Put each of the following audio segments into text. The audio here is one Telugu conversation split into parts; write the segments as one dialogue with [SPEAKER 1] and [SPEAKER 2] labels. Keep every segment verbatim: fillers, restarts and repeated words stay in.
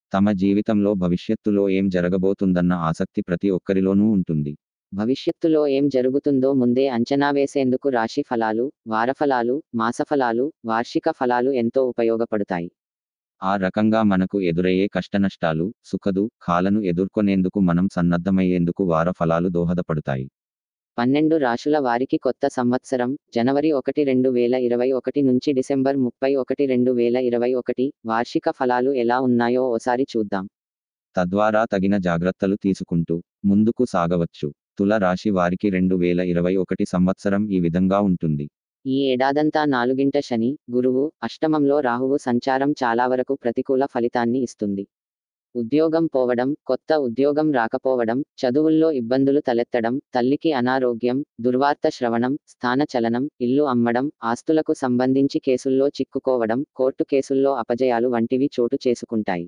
[SPEAKER 1] తమ జీవితంలో భవిష్యత్తులో ఏం జరగబోతుందన్న ఆసక్తి ప్రతి ఒక్కరిలోనూ ఉంటుంది.
[SPEAKER 2] భవిష్యత్తులో ఏం జరుగుతుందో ముందే అంచనా వేసేందుకు రాశి ఫలాలు, వారఫలాలు, మాసఫలాలు, వార్షిక ఫలాలు ఎంతో ఉపయోగపడతాయి.
[SPEAKER 1] ఆ రకంగా మనకు ఎదురయ్యే కష్టనష్టాలు, సుఖదుఖాలను ఎదుర్కొనేందుకు మనం సన్నద్ధమయ్యేందుకు వార ఫలాలు దోహదపడతాయి.
[SPEAKER 2] పన్నెండు రాశుల వారికి కొత్త సంవత్సరం జనవరి ఒకటి రెండు వేల ఇరవై ఒకటి నుంచి డిసెంబర్ ముప్పై ఒకటి రెండు వేల ఇరవై ఒకటి వార్షిక ఫలాలు ఎలా ఉన్నాయో ఓసారి చూద్దాం.
[SPEAKER 1] తద్వారా తగిన జాగ్రత్తలు తీసుకుంటూ ముందుకు సాగవచ్చు. తుల రాశి వారికి రెండు వేల ఇరవై ఒకటి సంవత్సరం ఈ విధంగా ఉంటుంది.
[SPEAKER 2] ఈ ఏడాదంతా నాలుగింట శని, గురువు, అష్టమంలో రాహువు సంచారం చాలా వరకు ప్రతికూల ఫలితాన్ని ఇస్తుంది. ఉద్యోగం పోవడం, కొత్త ఉద్యోగం రాకపోవడం, చదువుల్లో ఇబ్బందులు తలెత్తడం, తల్లికి అనారోగ్యం, దుర్వార్త శ్రవణం, స్థాన చలనం, ఇల్లు అమ్మడం, ఆస్తులకు సంబంధించి కేసుల్లో చిక్కుకోవడం, కోర్టు కేసుల్లో అపజయాలు వంటివి చోటు చేసుకుంటాయి.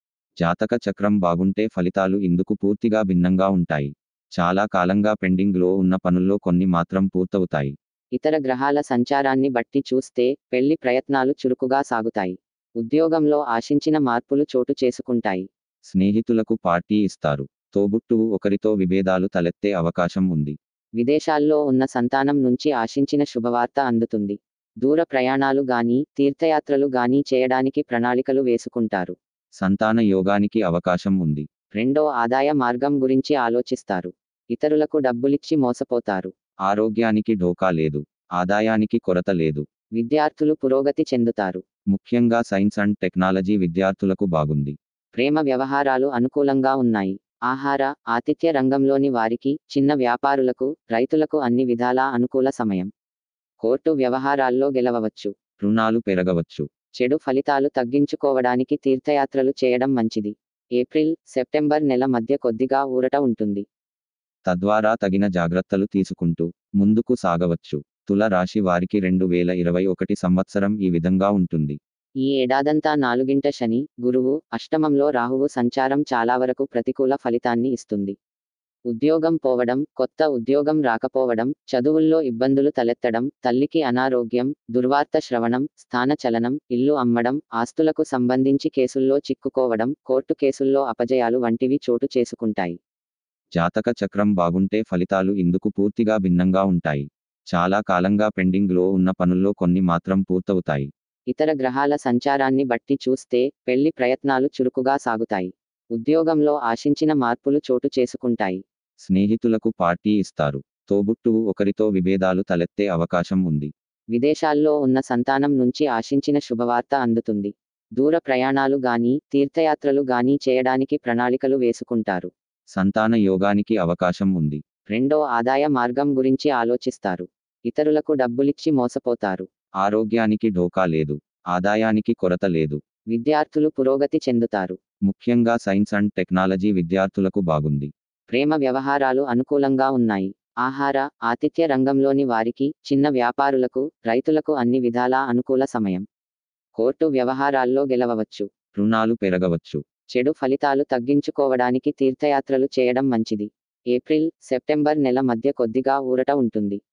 [SPEAKER 1] జాతక చక్రం బాగుంటే ఫలితాలు ఇందుకు పూర్తిగా భిన్నంగా ఉంటాయి. చాలా కాలంగా పెండింగ్లో ఉన్న పనుల్లో కొన్ని మాత్రం పూర్తవుతాయి.
[SPEAKER 2] ఇతర గ్రహాల సంచారాన్ని బట్టి చూస్తే పెళ్లి ప్రయత్నాలు చురుకుగా సాగుతాయి. ఉద్యోగంలో ఆశించిన మార్పులు చోటు చేసుకుంటాయి.
[SPEAKER 1] స్నేహితులకు పార్టీ ఇస్తారు. తోబుట్టువు ఒకరితో విభేదాలు తలెత్తే అవకాశం ఉంది.
[SPEAKER 2] విదేశాల్లో ఉన్న సంతానం నుంచి ఆశించిన శుభవార్త అందుతుంది. దూర ప్రయాణాలు గానీ, తీర్థయాత్రలు గానీ చేయడానికి ప్రణాళికలు వేసుకుంటారు.
[SPEAKER 1] సంతాన యోగానికి అవకాశం ఉంది.
[SPEAKER 2] రెండో ఆదాయ మార్గం గురించి ఆలోచిస్తారు. ఇతరులకు డబ్బులిచ్చి మోసపోతారు.
[SPEAKER 1] ఆరోగ్యానికి ఢోకా లేదు. ఆదాయానికి కొరత లేదు.
[SPEAKER 2] విద్యార్థులు పురోగతి చెందుతారు.
[SPEAKER 1] ముఖ్యంగా సైన్స్ అండ్ టెక్నాలజీ విద్యార్థులకు బాగుంది.
[SPEAKER 2] ప్రేమ వ్యవహారాలు అనుకూలంగా ఉన్నాయి. ఆహార, ఆతిథ్య రంగంలోని వారికి, చిన్న వ్యాపారులకు, రైతులకు అన్ని విధాలా అనుకూల సమయం. కోర్టు వ్యవహారాల్లో గెలవవచ్చు.
[SPEAKER 1] రుణాలు పెరగవచ్చు.
[SPEAKER 2] చెడు ఫలితాలు తగ్గించుకోవడానికి తీర్థయాత్రలు చేయడం మంచిది. ఏప్రిల్, సెప్టెంబర్ నెల మధ్య కొద్దిగా ఊరట ఉంటుంది.
[SPEAKER 1] తద్వారా తగిన జాగ్రత్తలు తీసుకుంటూ ముందుకు సాగవచ్చు. తుల రాశి వారికి రెండు వేల ఇరవై ఒకటి సంవత్సరం ఈ విధంగా ఉంటుంది.
[SPEAKER 2] ఈ ఏడాదంతా నాలుగింట శని, గురువు, అష్టమంలో రాహువు సంచారం చాలా వరకు ప్రతికూల ఫలితాన్ని ఇస్తుంది. ఉద్యోగం పోవడం, కొత్త ఉద్యోగం రాకపోవడం, చదువుల్లో ఇబ్బందులు తలెత్తడం, తల్లికి అనారోగ్యం, దుర్వార్త శ్రవణం, స్థాన చలనం, ఇల్లు అమ్మడం, ఆస్తులకు సంబంధించి కేసుల్లో చిక్కుకోవడం, కోర్టు కేసుల్లో అపజయాలు వంటివి చోటు చేసుకుంటాయి.
[SPEAKER 1] జాతక చక్రం బాగుంటే ఫలితాలు ఇందుకు పూర్తిగా భిన్నంగా ఉంటాయి. చాలా కాలంగా పెండింగ్లో ఉన్న పనుల్లో కొన్ని మాత్రం పూర్తవుతాయి.
[SPEAKER 2] ఇతర గ్రహాల సంచారాన్ని బట్టి చూస్తే పెళ్లి ప్రయత్నాలు చురుకుగా సాగుతాయి. ఉద్యోగంలో ఆశించిన మార్పులు చోటు చేసుకుంటాయి.
[SPEAKER 1] స్నేహితులకు పార్టీ ఇస్తారు. తోబుట్టువు ఒకరితో విభేదాలు తలెత్తే అవకాశం ఉంది.
[SPEAKER 2] విదేశాల్లో ఉన్న సంతానం నుంచి ఆశించిన శుభవార్త అందుతుంది. దూర ప్రయాణాలు గానీ, తీర్థయాత్రలు గానీ చేయడానికి ప్రణాళికలు వేసుకుంటారు.
[SPEAKER 1] సంతాన యోగానికి అవకాశం ఉంది.
[SPEAKER 2] రెండో ఆదాయ మార్గం గురించి ఆలోచిస్తారు. ఇతరులకు డబ్బులిచ్చి మోసపోతారు.
[SPEAKER 1] ఆరోగ్యానికి ఢోకా లేదు. ఆదాయానికి కొరత లేదు.
[SPEAKER 2] విద్యార్థులు పురోగతి చెందుతారు.
[SPEAKER 1] ముఖ్యంగా సైన్స్ అండ్ టెక్నాలజీ విద్యార్థులకు బాగుంది.
[SPEAKER 2] ప్రేమ వ్యవహారాలు అనుకూలంగా ఉన్నాయి. ఆహార, ఆతిథ్య రంగంలోని వారికి, చిన్న వ్యాపారులకు, రైతులకు అన్ని విధాలా అనుకూల సమయం. కోర్టు వ్యవహారాల్లో గెలవవచ్చు.
[SPEAKER 1] రుణాలు పెరగవచ్చు.
[SPEAKER 2] చెడు ఫలితాలు తగ్గించుకోవడానికి తీర్థయాత్రలు చేయడం మంచిది. ఏప్రిల్, సెప్టెంబర్ నెల మధ్య కొద్దిగా ఊరట ఉంటుంది.